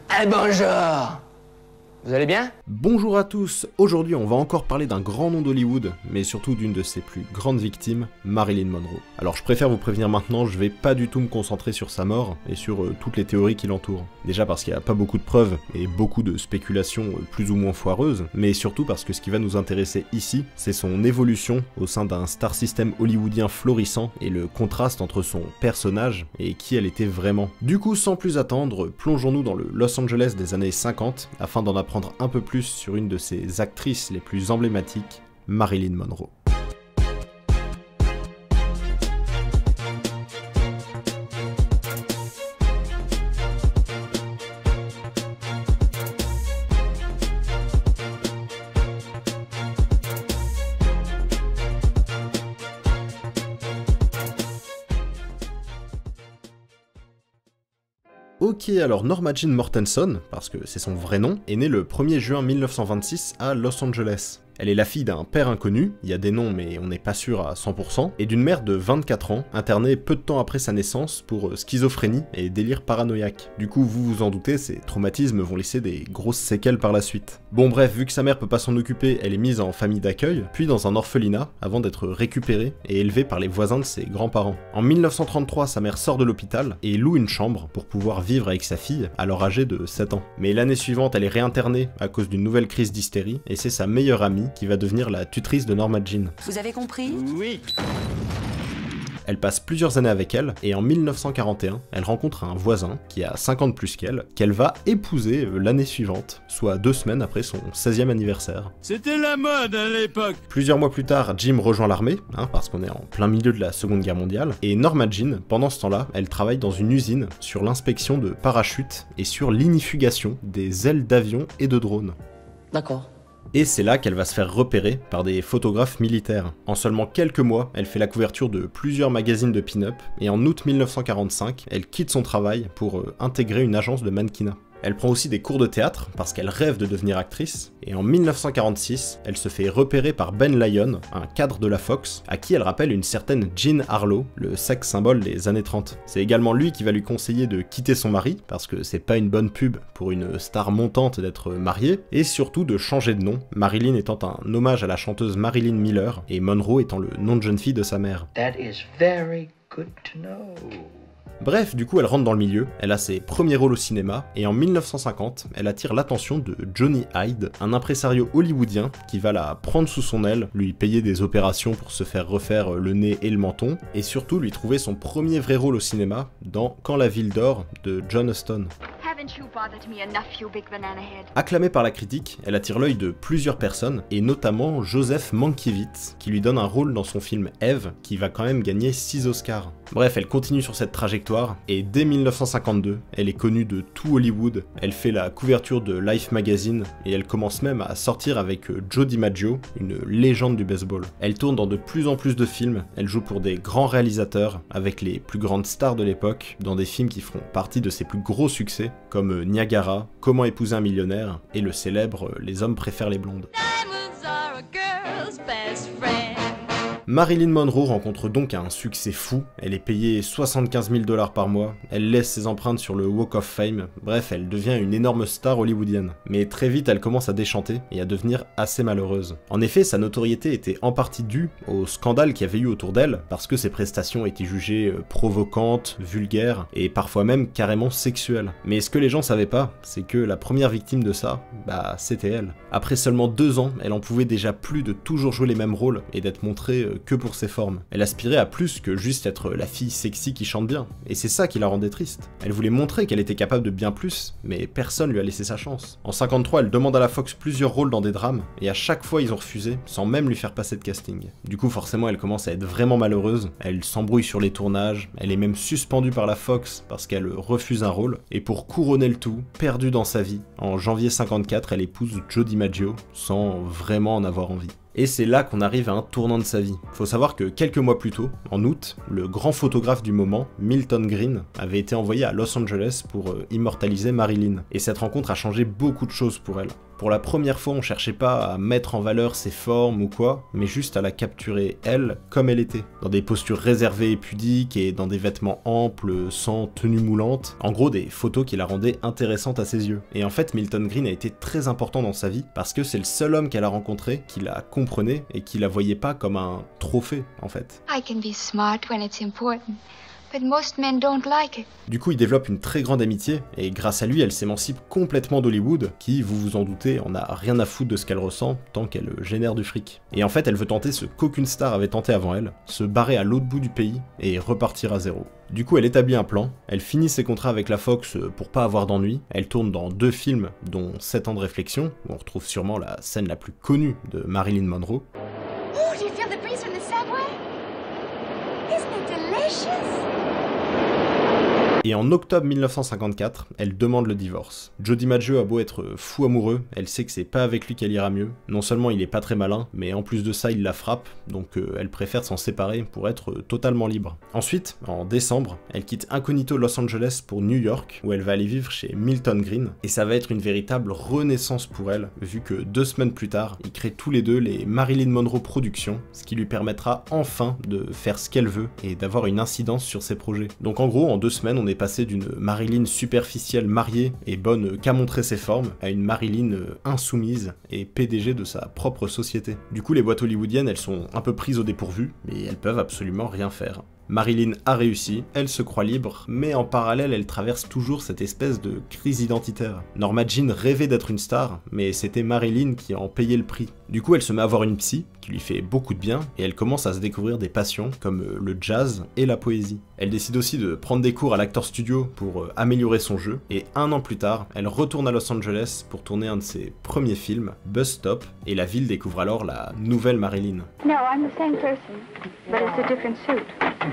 Ah bonjour. Vous allez bien? Bonjour à tous, aujourd'hui on va encore parler d'un grand nom d'Hollywood, mais surtout d'une de ses plus grandes victimes, Marilyn Monroe. Alors je préfère vous prévenir maintenant, je vais pas du tout me concentrer sur sa mort et sur toutes les théories qui l'entourent. Déjà parce qu'il n'y a pas beaucoup de preuves et beaucoup de spéculations plus ou moins foireuses, mais surtout parce que ce qui va nous intéresser ici, c'est son évolution au sein d'un star system hollywoodien florissant et le contraste entre son personnage et qui elle était vraiment. Du coup, sans plus attendre, plongeons-nous dans le Los Angeles des années 50 afin d'en apprendre un peu plus sur une de ses actrices les plus emblématiques, Marilyn Monroe. Ok, alors Norma Jean Mortenson, parce que c'est son vrai nom, est née le 1er juin 1926 à Los Angeles. Elle est la fille d'un père inconnu, il y a des noms mais on n'est pas sûr à 100%, et d'une mère de 24 ans, internée peu de temps après sa naissance pour schizophrénie et délire paranoïaque. Du coup, vous vous en doutez, ces traumatismes vont laisser des grosses séquelles par la suite. Bon bref, vu que sa mère peut pas s'en occuper, elle est mise en famille d'accueil, puis dans un orphelinat, avant d'être récupérée et élevée par les voisins de ses grands-parents. En 1933, sa mère sort de l'hôpital et loue une chambre pour pouvoir vivre avec sa fille, alors âgée de 7 ans. Mais l'année suivante, elle est réinternée à cause d'une nouvelle crise d'hystérie, et c'est sa meilleure amie qui va devenir la tutrice de Norma Jean. Vous avez compris? Oui. Elle passe plusieurs années avec elle, et en 1941, elle rencontre un voisin qui a 5 ans de plus qu'elle va épouser l'année suivante, soit 2 semaines après son 16e anniversaire. C'était la mode à l'époque. Plusieurs mois plus tard, Jim rejoint l'armée, parce qu'on est en plein milieu de la Seconde Guerre mondiale, et Norma Jean, pendant ce temps-là, elle travaille dans une usine sur l'inspection de parachutes et sur l'inifugation des ailes d'avion et de drones. D'accord. Et c'est là qu'elle va se faire repérer par des photographes militaires. En seulement quelques mois, elle fait la couverture de plusieurs magazines de pin-up, et en août 1945, elle quitte son travail pour intégrer une agence de mannequinat. Elle prend aussi des cours de théâtre, parce qu'elle rêve de devenir actrice, et en 1946, elle se fait repérer par Ben Lyon, un cadre de la Fox, à qui elle rappelle une certaine Jean Harlow, le sex symbole des années 30. C'est également lui qui va lui conseiller de quitter son mari, parce que c'est pas une bonne pub pour une star montante d'être mariée, et surtout de changer de nom, Marilyn étant un hommage à la chanteuse Marilyn Miller, et Monroe étant le nom de jeune fille de sa mère. That is very good to know. Bref, du coup elle rentre dans le milieu, elle a ses premiers rôles au cinéma, et en 1950, elle attire l'attention de Johnny Hyde, un impresario hollywoodien qui va la prendre sous son aile, lui payer des opérations pour se faire refaire le nez et le menton, et surtout lui trouver son premier vrai rôle au cinéma dans Quand la ville dort de John Huston. Acclamée par la critique, elle attire l'œil de plusieurs personnes, et notamment Joseph Mankiewicz, qui lui donne un rôle dans son film Eve, qui va quand même gagner 6 Oscars. Bref, elle continue sur cette trajectoire, et dès 1952, elle est connue de tout Hollywood, elle fait la couverture de Life Magazine, et elle commence même à sortir avec Joe DiMaggio, une légende du baseball. Elle tourne dans de plus en plus de films, elle joue pour des grands réalisateurs, avec les plus grandes stars de l'époque, dans des films qui feront partie de ses plus gros succès, comme Niagara, Comment épouser un millionnaire, et le célèbre Les hommes préfèrent les blondes. Marilyn Monroe rencontre donc un succès fou, elle est payée 75 000 $ par mois, elle laisse ses empreintes sur le Walk of Fame, bref, elle devient une énorme star hollywoodienne. Mais très vite, elle commence à déchanter et à devenir assez malheureuse. En effet, sa notoriété était en partie due au scandale qu'il y avait eu autour d'elle, parce que ses prestations étaient jugées provocantes, vulgaires, et parfois même carrément sexuelles. Mais ce que les gens savaient pas, c'est que la première victime de ça, c'était elle. Après seulement 2 ans, elle en pouvait déjà plus de toujours jouer les mêmes rôles, et d'être montrée que pour ses formes. Elle aspirait à plus que juste être la fille sexy qui chante bien, et c'est ça qui la rendait triste. Elle voulait montrer qu'elle était capable de bien plus, mais personne lui a laissé sa chance. En 53, elle demande à la Fox plusieurs rôles dans des drames, et à chaque fois ils ont refusé, sans même lui faire passer de casting. Du coup forcément elle commence à être vraiment malheureuse, elle s'embrouille sur les tournages, elle est même suspendue par la Fox parce qu'elle refuse un rôle, et pour couronner le tout, perdue dans sa vie, en janvier 54 elle épouse Joe DiMaggio, sans vraiment en avoir envie. Et c'est là qu'on arrive à un tournant de sa vie. Faut savoir que quelques mois plus tôt, en août, le grand photographe du moment, Milton Green, avait été envoyé à Los Angeles pour immortaliser Marilyn. Et cette rencontre a changé beaucoup de choses pour elle. Pour la première fois, on cherchait pas à mettre en valeur ses formes ou quoi, mais juste à la capturer elle comme elle était, dans des postures réservées et pudiques et dans des vêtements amples, sans tenue moulante, en gros des photos qui la rendaient intéressante à ses yeux. Et en fait, Milton Green a été très important dans sa vie, parce que c'est le seul homme qu'elle a rencontré qui la comprenait et qui la voyait pas comme un trophée, en fait. I can be smart when it's important, but most men don't like it. Du coup, ils développent une très grande amitié, et grâce à lui, elle s'émancipe complètement d'Hollywood, qui, vous vous en doutez, en a rien à foutre de ce qu'elle ressent, tant qu'elle génère du fric. Et en fait, elle veut tenter ce qu'aucune star avait tenté avant elle, se barrer à l'autre bout du pays, et repartir à zéro. Du coup, elle établit un plan, elle finit ses contrats avec la Fox pour pas avoir d'ennui, elle tourne dans 2 films, dont 7 ans de réflexion, où on retrouve sûrement la scène la plus connue de Marilyn Monroe. Oh, do you feel the breeze from the subway? Isn't it delicious? Et en octobre 1954, elle demande le divorce. Joe DiMaggio a beau être fou amoureux, elle sait que c'est pas avec lui qu'elle ira mieux. Non seulement il est pas très malin, mais en plus de ça il la frappe, donc elle préfère s'en séparer pour être totalement libre. Ensuite, en décembre, elle quitte incognito Los Angeles pour New York, où elle va aller vivre chez Milton Green, et ça va être une véritable renaissance pour elle, vu que 2 semaines plus tard, ils créent tous les deux les Marilyn Monroe Productions, ce qui lui permettra enfin de faire ce qu'elle veut et d'avoir une incidence sur ses projets. Donc en gros, en 2 semaines, on est passé d'une Marilyn superficielle mariée et bonne qu'à montrer ses formes, à une Marilyn insoumise et PDG de sa propre société. Du coup, les boîtes hollywoodiennes, elles sont un peu prises au dépourvu, mais elles peuvent absolument rien faire. Marilyn a réussi, elle se croit libre, mais en parallèle, elle traverse toujours cette espèce de crise identitaire. Norma Jean rêvait d'être une star, mais c'était Marilyn qui en payait le prix. Du coup, elle se met à voir une psy, qui lui fait beaucoup de bien, et elle commence à se découvrir des passions comme le jazz et la poésie. Elle décide aussi de prendre des cours à l'Actor Studio pour améliorer son jeu, et 1 an plus tard, elle retourne à Los Angeles pour tourner un de ses premiers films, Bus Stop, et la ville découvre alors la nouvelle Marilyn. No, I'm the same person, but it's a different suit.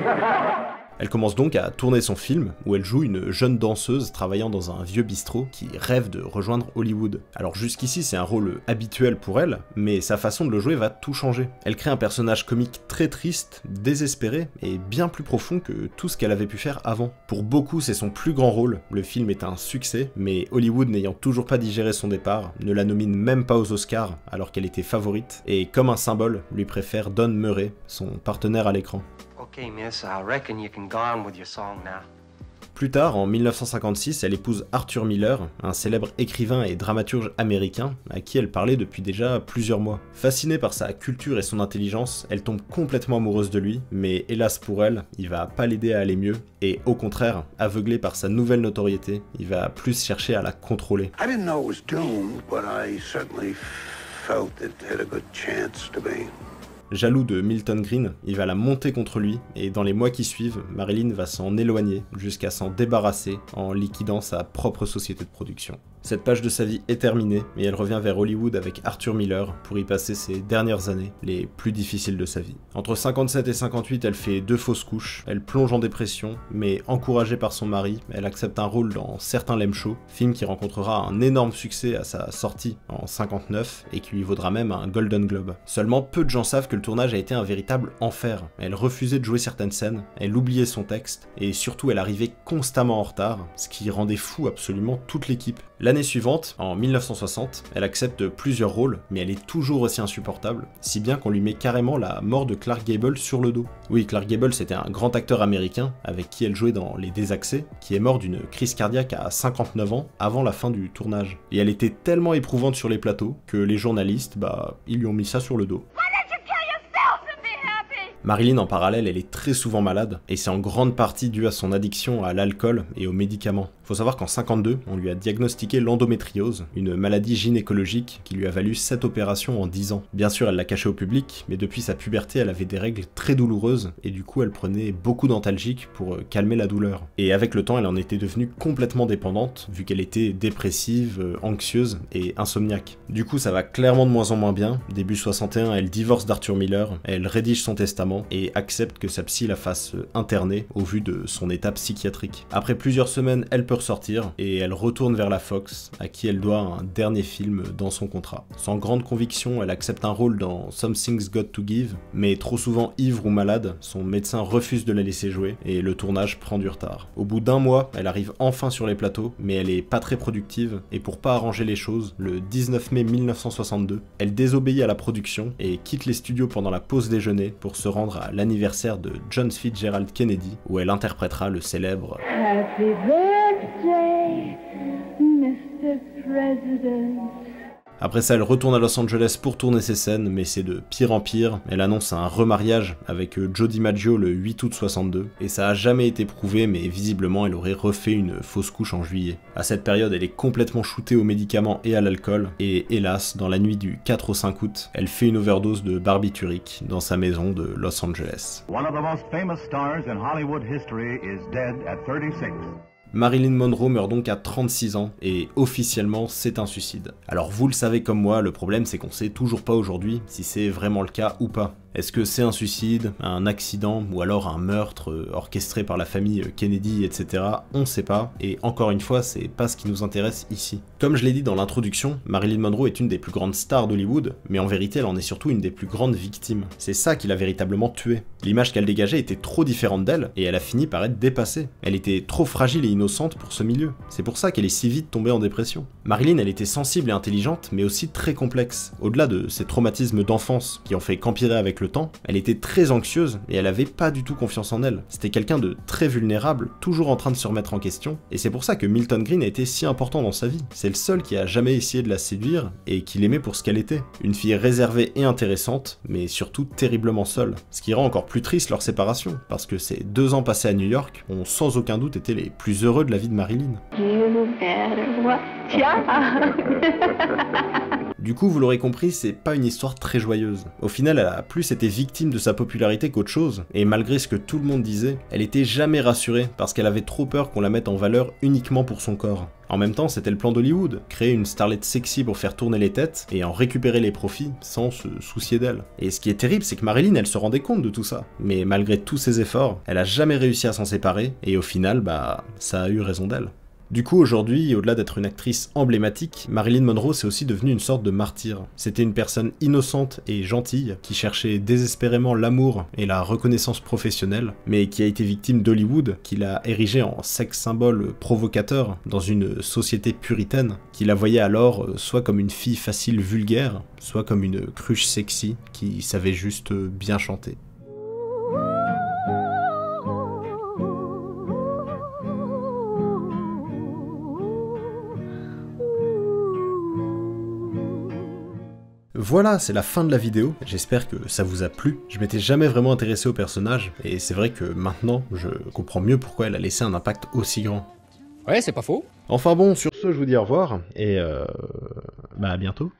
Elle commence donc à tourner son film, où elle joue une jeune danseuse travaillant dans un vieux bistrot qui rêve de rejoindre Hollywood. Alors jusqu'ici c'est un rôle habituel pour elle, mais sa façon de le jouer va tout changer. Elle crée un personnage comique très triste, désespéré, et bien plus profond que tout ce qu'elle avait pu faire avant. Pour beaucoup c'est son plus grand rôle, le film est un succès, mais Hollywood n'ayant toujours pas digéré son départ, ne la nomine même pas aux Oscars, alors qu'elle était favorite, et comme un symbole, lui préfère Don Murray, son partenaire à l'écran. Okay, miss, I reckon you can go on with your song now. Plus tard, en 1956, elle épouse Arthur Miller, un célèbre écrivain et dramaturge américain, à qui elle parlait depuis déjà plusieurs mois. Fascinée par sa culture et son intelligence, elle tombe complètement amoureuse de lui, mais hélas pour elle, il va pas l'aider à aller mieux, et au contraire, aveuglé par sa nouvelle notoriété, il va plus chercher à la contrôler. I didn't know it was doomed, but I certainly felt it had a good chance to be. Jaloux de Milton Green, il va la monter contre lui, et dans les mois qui suivent, Marilyn va s'en éloigner jusqu'à s'en débarrasser en liquidant sa propre société de production. Cette page de sa vie est terminée, et elle revient vers Hollywood avec Arthur Miller pour y passer ses dernières années, les plus difficiles de sa vie. Entre 57 et 58, elle fait 2 fausses couches, elle plonge en dépression, mais encouragée par son mari, elle accepte un rôle dans Certains l'aiment chaud, film qui rencontrera un énorme succès à sa sortie en 59 et qui lui vaudra même un Golden Globe. Seulement peu de gens savent que le tournage a été un véritable enfer. Elle refusait de jouer certaines scènes, elle oubliait son texte, et surtout elle arrivait constamment en retard, ce qui rendait fou absolument toute l'équipe. L'année suivante, en 1960, elle accepte plusieurs rôles, mais elle est toujours aussi insupportable, si bien qu'on lui met carrément la mort de Clark Gable sur le dos. Oui, Clark Gable c'était un grand acteur américain, avec qui elle jouait dans Les Désaxés, qui est mort d'une crise cardiaque à 59 ans, avant la fin du tournage. Et elle était tellement éprouvante sur les plateaux, que les journalistes, ils lui ont mis ça sur le dos. Marilyn, en parallèle, elle est très souvent malade, et c'est en grande partie dû à son addiction à l'alcool et aux médicaments. Faut savoir qu'en 52, on lui a diagnostiqué l'endométriose, une maladie gynécologique qui lui a valu 7 opérations en 10 ans. Bien sûr, elle l'a cachée au public, mais depuis sa puberté, elle avait des règles très douloureuses, et du coup, elle prenait beaucoup d'antalgiques pour calmer la douleur. Et avec le temps, elle en était devenue complètement dépendante, vu qu'elle était dépressive, anxieuse et insomniaque. Du coup, ça va clairement de moins en moins bien. Début 61, elle divorce d'Arthur Miller, elle rédige son testament, et accepte que sa psy la fasse interner au vu de son état psychiatrique. Après plusieurs semaines, elle peut ressortir, et elle retourne vers la Fox, à qui elle doit un dernier film dans son contrat. Sans grande conviction, elle accepte un rôle dans Something's Got to Give, mais trop souvent ivre ou malade, son médecin refuse de la laisser jouer, et le tournage prend du retard. Au bout d'1 mois, elle arrive enfin sur les plateaux, mais elle est pas très productive, et pour pas arranger les choses, le 19 mai 1962, elle désobéit à la production et quitte les studios pendant la pause déjeuner pour se rendre à l'anniversaire de John Fitzgerald Kennedy, où elle interprétera le célèbre Happy birthday, Mr. President. Après ça, elle retourne à Los Angeles pour tourner ses scènes, mais c'est de pire en pire. Elle annonce un remariage avec Joe DiMaggio le 8 août 62, et ça a jamais été prouvé, mais visiblement elle aurait refait une fausse couche en juillet. À cette période, elle est complètement shootée aux médicaments et à l'alcool, et hélas, dans la nuit du 4 au 5 août, elle fait une overdose de barbiturique dans sa maison de Los Angeles. One of the most famous stars in Hollywood history is dead at 36. Marilyn Monroe meurt donc à 36 ans, et officiellement c'est un suicide. Alors vous le savez comme moi, le problème c'est qu'on sait toujours pas aujourd'hui si c'est vraiment le cas ou pas. Est-ce que c'est un suicide, un accident, ou alors un meurtre orchestré par la famille Kennedy, etc. On sait pas, et encore une fois, c'est pas ce qui nous intéresse ici. Comme je l'ai dit dans l'introduction, Marilyn Monroe est une des plus grandes stars d'Hollywood, mais en vérité elle en est surtout une des plus grandes victimes. C'est ça qui l'a véritablement tuée. L'image qu'elle dégageait était trop différente d'elle, et elle a fini par être dépassée. Elle était trop fragile et innocente pour ce milieu. C'est pour ça qu'elle est si vite tombée en dépression. Marilyn, elle était sensible et intelligente, mais aussi très complexe. Au-delà de ses traumatismes d'enfance, qui ont fait qu'empirer avec le temps, elle était très anxieuse et elle avait pas du tout confiance en elle. C'était quelqu'un de très vulnérable, toujours en train de se remettre en question, et c'est pour ça que Milton Green a été si important dans sa vie. C'est le seul qui a jamais essayé de la séduire et qui l'aimait pour ce qu'elle était. Une fille réservée et intéressante, mais surtout terriblement seule. Ce qui rend encore plus triste leur séparation, parce que ces 2 ans passés à New York ont sans aucun doute été les plus heureux de la vie de Marilyn. You better watch out. Du coup, vous l'aurez compris, c'est pas une histoire très joyeuse. Au final, elle a plus été victime de sa popularité qu'autre chose, et malgré ce que tout le monde disait, elle était jamais rassurée parce qu'elle avait trop peur qu'on la mette en valeur uniquement pour son corps. En même temps, c'était le plan d'Hollywood, créer une starlette sexy pour faire tourner les têtes et en récupérer les profits sans se soucier d'elle. Et ce qui est terrible, c'est que Marilyn, elle se rendait compte de tout ça. Mais malgré tous ses efforts, elle a jamais réussi à s'en séparer, et au final, ça a eu raison d'elle. Du coup, aujourd'hui, au-delà d'être une actrice emblématique, Marilyn Monroe c'est aussi devenue une sorte de martyr. C'était une personne innocente et gentille, qui cherchait désespérément l'amour et la reconnaissance professionnelle, mais qui a été victime d'Hollywood, qui l'a érigée en sex symbole provocateur dans une société puritaine, qui la voyait alors soit comme une fille facile vulgaire, soit comme une cruche sexy qui savait juste bien chanter. Voilà, c'est la fin de la vidéo, j'espère que ça vous a plu. Je m'étais jamais vraiment intéressé au personnage, et c'est vrai que maintenant, je comprends mieux pourquoi elle a laissé un impact aussi grand. Ouais, c'est pas faux. Enfin bon, sur ce, je vous dis au revoir, et à bientôt.